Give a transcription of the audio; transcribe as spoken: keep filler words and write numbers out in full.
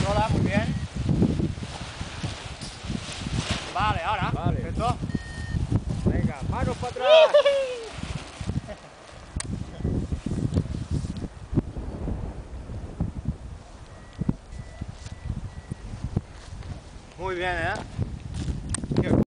controla muy bien. Vale, ahora. Vale. Perfecto. Venga, manos para atrás. Muy bien, ¿eh?